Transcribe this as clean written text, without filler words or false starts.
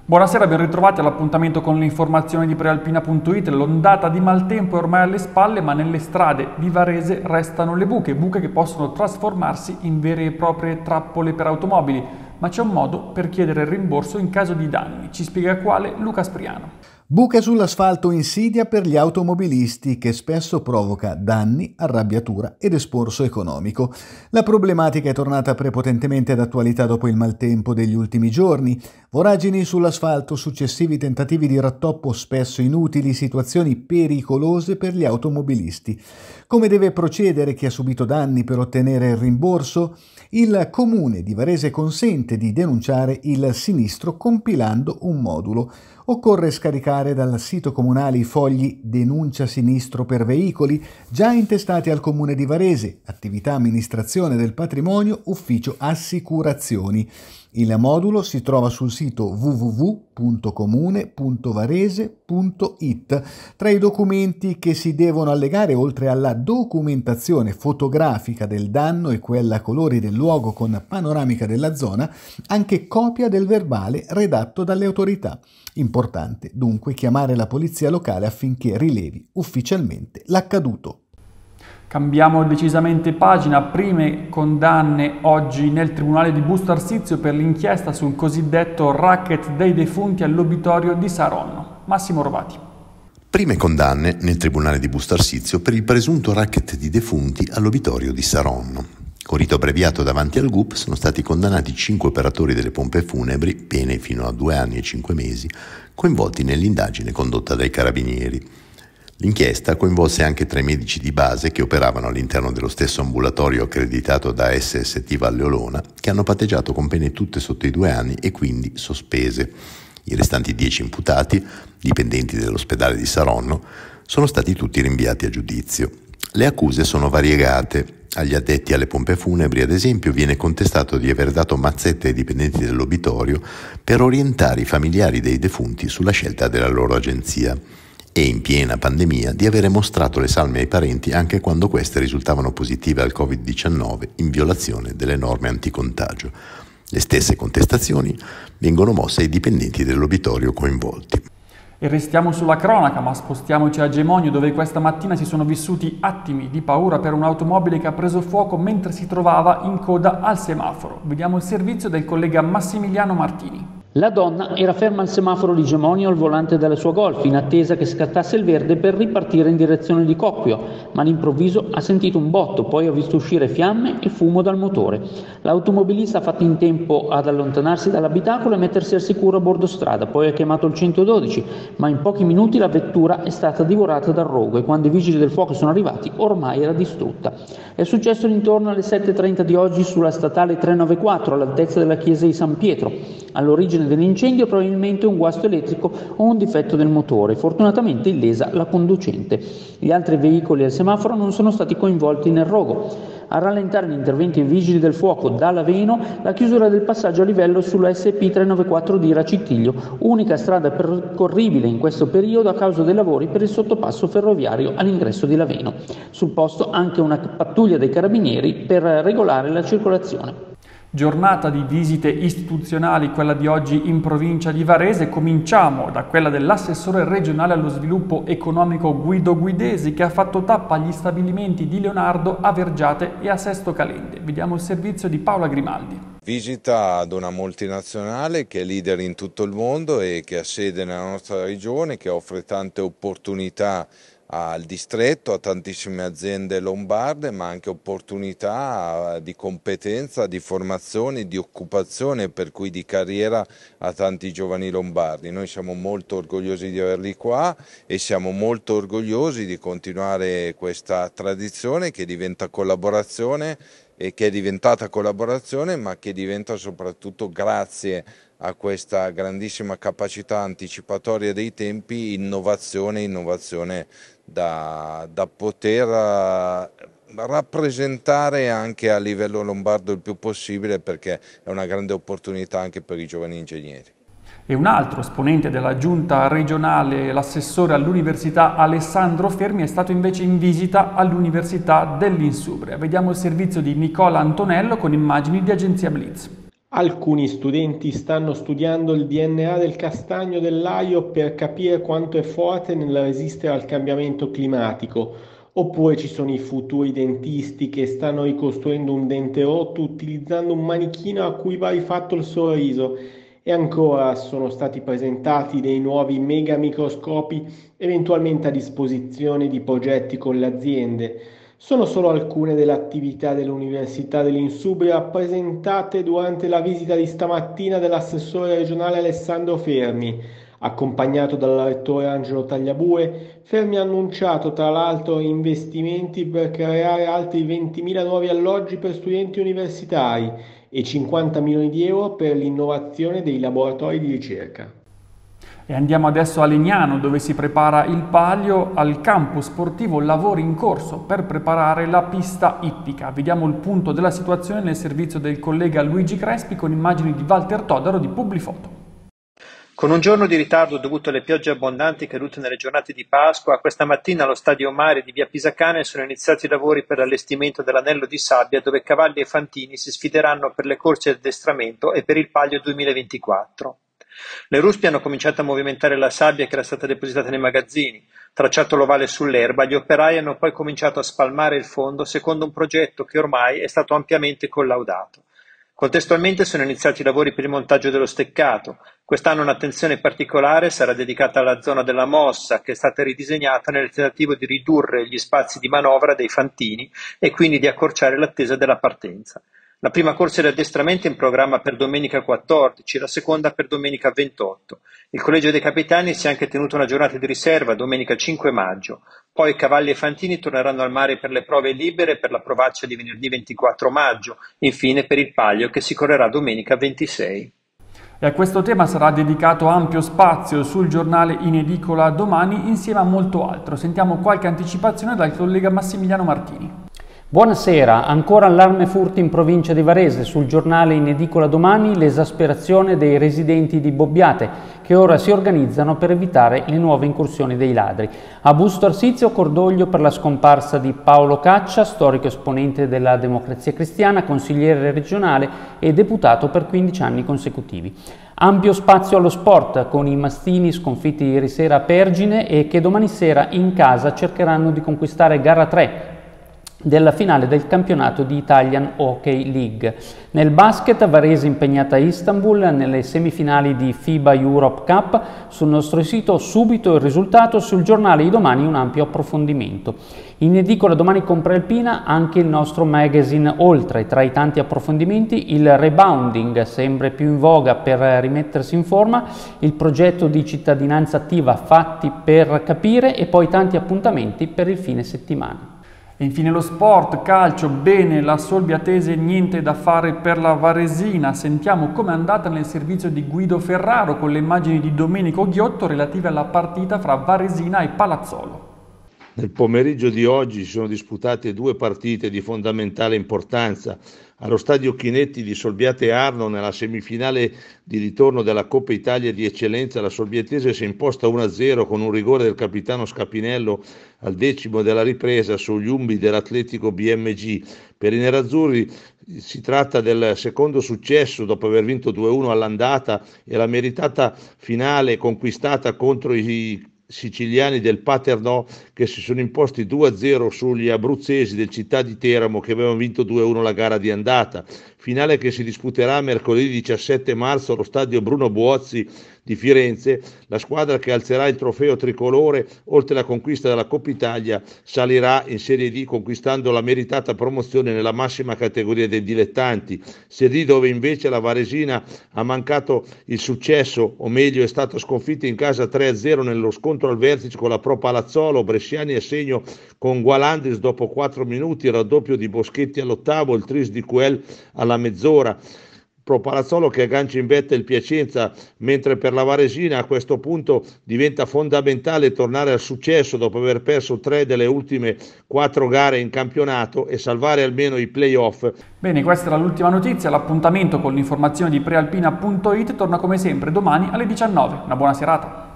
Buonasera, ben ritrovati all'appuntamento con le informazioni di Prealpina.it. L'ondata di maltempo è ormai alle spalle, ma nelle strade di Varese restano le buche che possono trasformarsi in vere e proprie trappole per automobili. Ma c'è un modo per chiedere il rimborso in caso di danni. Ci spiega quale Luca Spriano. Buche sull'asfalto insidia per gli automobilisti che spesso provoca danni, arrabbiatura ed esborso economico. La problematica è tornata prepotentemente d'attualità dopo il maltempo degli ultimi giorni. Voragini sull'asfalto, successivi tentativi di rattoppo spesso inutili, situazioni pericolose per gli automobilisti. Come deve procedere chi ha subito danni per ottenere il rimborso? Il Comune di Varese consente di denunciare il sinistro compilando un modulo. Occorre scaricare dal sito comunale i fogli Denuncia Sinistro per veicoli già intestati al Comune di Varese, attività amministrazione del patrimonio, ufficio assicurazioni. Il modulo si trova sul sito www.comune.varese.it. Tra i documenti che si devono allegare, oltre alla documentazione fotografica del danno e quella a colori del luogo con panoramica della zona, anche copia del verbale redatto dalle autorità. Importante dunque chiamare la polizia locale affinché rilevi ufficialmente l'accaduto. Cambiamo decisamente pagina. Prime condanne oggi nel Tribunale di Busto Arsizio per l'inchiesta sul cosiddetto racket dei defunti all'obitorio di Saronno. Massimo Rovati. Prime condanne nel Tribunale di Busto Arsizio per il presunto racket di defunti all'obitorio di Saronno. Con rito abbreviato davanti al GUP sono stati condannati 5 operatori delle pompe funebri, pene fino a 2 anni e 5 mesi, coinvolti nell'indagine condotta dai carabinieri. L'inchiesta coinvolse anche 3 medici di base che operavano all'interno dello stesso ambulatorio accreditato da SST Valle Olona, che hanno patteggiato con pene tutte sotto i 2 anni e quindi sospese. I restanti 10 imputati, dipendenti dell'ospedale di Saronno, sono stati tutti rinviati a giudizio. Le accuse sono variegate. Agli addetti alle pompe funebri, ad esempio, viene contestato di aver dato mazzette ai dipendenti dell'obitorio per orientare i familiari dei defunti sulla scelta della loro agenzia e, in piena pandemia, di avere mostrato le salme ai parenti anche quando queste risultavano positive al Covid-19 in violazione delle norme anticontagio. Le stesse contestazioni vengono mosse ai dipendenti dell'obitorio coinvolti. E restiamo sulla cronaca, ma spostiamoci a Gemonio, dove questa mattina si sono vissuti attimi di paura per un'automobile che ha preso fuoco mentre si trovava in coda al semaforo. Vediamo il servizio del collega Massimiliano Martini. La donna era ferma al semaforo di Gemonio al volante della sua Golf, in attesa che scattasse il verde per ripartire in direzione di Coppio, ma all'improvviso ha sentito un botto, poi ha visto uscire fiamme e fumo dal motore. L'automobilista ha fatto in tempo ad allontanarsi dall'abitacolo e mettersi al sicuro a bordo strada, poi ha chiamato il 112, ma in pochi minuti la vettura è stata divorata dal rogo e quando i vigili del fuoco sono arrivati ormai era distrutta. È successo intorno alle 7:30 di oggi sulla statale 394 all'altezza della chiesa di San Pietro. All'origine dell'incendio probabilmente un guasto elettrico o un difetto del motore, fortunatamente illesa la conducente. Gli altri veicoli al semaforo non sono stati coinvolti nel rogo. A rallentare gli interventi dei vigili del fuoco da Laveno la chiusura del passaggio a livello sulla SP 394 di Racittiglio, unica strada percorribile in questo periodo a causa dei lavori per il sottopasso ferroviario all'ingresso di Laveno. Sul posto anche una pattuglia dei carabinieri per regolare la circolazione. Giornata di visite istituzionali, quella di oggi in provincia di Varese. Cominciamo da quella dell'assessore regionale allo sviluppo economico Guido Guidesi, che ha fatto tappa agli stabilimenti di Leonardo a Vergiate e a Sesto Calende. Vediamo il servizio di Paola Grimaldi. Visita ad una multinazionale che è leader in tutto il mondo e che ha sede nella nostra regione, che offre tante opportunità al distretto, a tantissime aziende lombarde, ma anche opportunità di competenza, di formazione, di occupazione, per cui di carriera a tanti giovani lombardi. Noi siamo molto orgogliosi di averli qua e siamo molto orgogliosi di continuare questa tradizione che diventa collaborazione e che è diventata collaborazione, ma che diventa soprattutto grazie a questa grandissima capacità anticipatoria dei tempi, innovazione da poter rappresentare anche a livello lombardo il più possibile, perché è una grande opportunità anche per i giovani ingegneri. E un altro esponente della giunta regionale, l'assessore all'università Alessandro Fermi, è stato invece in visita all'Università dell'Insubria. Vediamo il servizio di Nicola Antonello con immagini di agenzia Blitz. Alcuni studenti stanno studiando il DNA del castagno del Laio per capire quanto è forte nel resistere al cambiamento climatico. Oppure ci sono i futuri dentisti che stanno ricostruendo un dente rotto utilizzando un manichino a cui va rifatto il sorriso. E ancora sono stati presentati dei nuovi mega microscopi eventualmente a disposizione di progetti con le aziende. Sono solo alcune delle attività dell'Università dell'Insubria presentate durante la visita di stamattina dell'assessore regionale Alessandro Fermi. Accompagnato dal rettore Angelo Tagliabue, Fermi ha annunciato tra l'altro investimenti per creare altri 20.000 nuovi alloggi per studenti universitari e 50 milioni di euro per l'innovazione dei laboratori di ricerca. E andiamo adesso a Legnano, dove si prepara il palio. Al campo sportivo lavori in corso per preparare la pista ippica. Vediamo il punto della situazione nel servizio del collega Luigi Crespi con immagini di Walter Todaro di Publifoto. Con un giorno di ritardo dovuto alle piogge abbondanti cadute nelle giornate di Pasqua, questa mattina allo stadio Mare di via Pisacane sono iniziati i lavori per l'allestimento dell'anello di sabbia dove cavalli e fantini si sfideranno per le corse di addestramento e per il palio 2024. Le ruspi hanno cominciato a movimentare la sabbia che era stata depositata nei magazzini. Tracciato l'ovale sull'erba, gli operai hanno poi cominciato a spalmare il fondo secondo un progetto che ormai è stato ampiamente collaudato. Contestualmente sono iniziati i lavori per il montaggio dello steccato. Quest'anno un'attenzione particolare sarà dedicata alla zona della mossa, che è stata ridisegnata nel tentativo di ridurre gli spazi di manovra dei fantini e quindi di accorciare l'attesa della partenza. La prima corsa di addestramento è in programma per domenica 14, la seconda per domenica 28. Il Collegio dei Capitani si è anche tenuto una giornata di riserva domenica 5 maggio. Poi cavalli e fantini torneranno al mare per le prove libere per la provaccia di venerdì 24 maggio, infine per il palio che si correrà domenica 26. E a questo tema sarà dedicato ampio spazio sul giornale in edicola domani insieme a molto altro. Sentiamo qualche anticipazione dal collega Massimiliano Martini. Buonasera, ancora allarme furti in provincia di Varese. Sul giornale in edicola domani l'esasperazione dei residenti di Bobbiate che ora si organizzano per evitare le nuove incursioni dei ladri. A Busto Arsizio cordoglio per la scomparsa di Paolo Caccia, storico esponente della Democrazia Cristiana, consigliere regionale e deputato per 15 anni consecutivi. Ampio spazio allo sport con i mastini sconfitti ieri sera a Pergine e che domani sera in casa cercheranno di conquistare gara 3 della finale del campionato di Italian Hockey League. Nel basket Varese impegnata a Istanbul nelle semifinali di FIBA Europe Cup. Sul nostro sito subito il risultato, sul giornale di domani un ampio approfondimento. In edicola domani con Prealpina anche il nostro magazine Oltre. Tra i tanti approfondimenti il rebounding sempre più in voga per rimettersi in forma, il progetto di cittadinanza attiva Fatti per capire e poi tanti appuntamenti per il fine settimana. E infine lo sport, calcio, bene, la Solbiatese niente da fare per la Varesina. Sentiamo com'è andata nel servizio di Guido Ferraro con le immagini di Domenico Ghiotto relative alla partita fra Varesina e Palazzolo. Nel pomeriggio di oggi si sono disputate due partite di fondamentale importanza. Allo stadio Chinetti di Solbiate Arno, nella semifinale di ritorno della Coppa Italia di Eccellenza, la Solbiatese si è imposta 1-0 con un rigore del capitano Scapinello al 10° della ripresa sugli umbi dell'Atletico BMG. Per i nerazzurri si tratta del secondo successo dopo aver vinto 2-1 all'andata e la meritata finale conquistata contro i siciliani del Paternò che si sono imposti 2-0 sugli abruzzesi del Città di Teramo che avevano vinto 2-1 la gara di andata. Finale che si disputerà mercoledì 17 marzo allo stadio Bruno Buozzi di Firenze. La squadra che alzerà il trofeo tricolore, oltre alla conquista della Coppa Italia, salirà in Serie D conquistando la meritata promozione nella massima categoria dei dilettanti. Serie D dove invece la Varesina ha mancato il successo, o meglio è stata sconfitta in casa 3-0 nello scontro al vertice con la Pro Palazzolo. Bresciani a segno con Gualandis dopo 4 minuti, il raddoppio di Boschetti all'8°, il tris di Quel alla mezz'ora. Pro Palazzolo che aggancia in vetta il Piacenza, mentre per la Varesina a questo punto diventa fondamentale tornare al successo dopo aver perso 3 delle ultime 4 gare in campionato e salvare almeno i play-off. Bene, questa era l'ultima notizia. L'appuntamento con l'informazione di prealpina.it torna come sempre domani alle 19. Una buona serata.